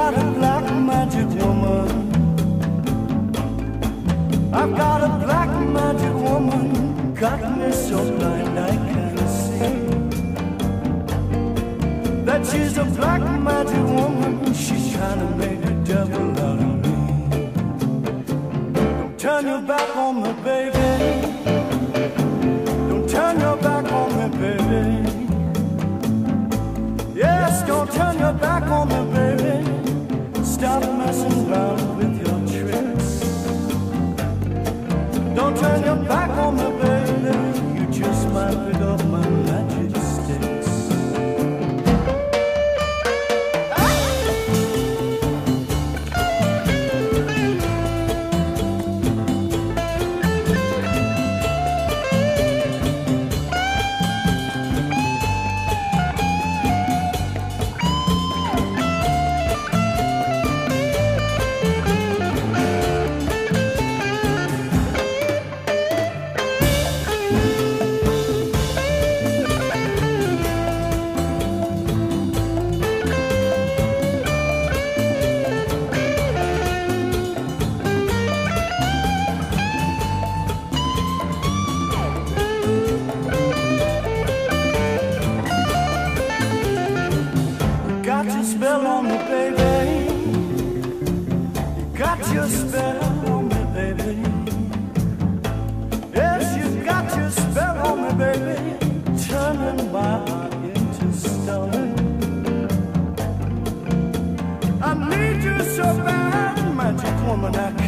got a black magic woman. I've got a black magic woman, got me so blind I can't see that she's a black magic woman. She's trying to make a devil out of me. Don't turn your back on me, baby. Don't turn your back on me, baby. Yes, don't turn your back on me, baby. Stop messing around with your tricks. Don't turn your back on me, baby. You just might pick up my magic sticks. Spell on me, baby. You got your spell on me, baby. Yes, you got your spell on me, baby. Turning my heart into stone. I need you so bad, magic woman, I can't.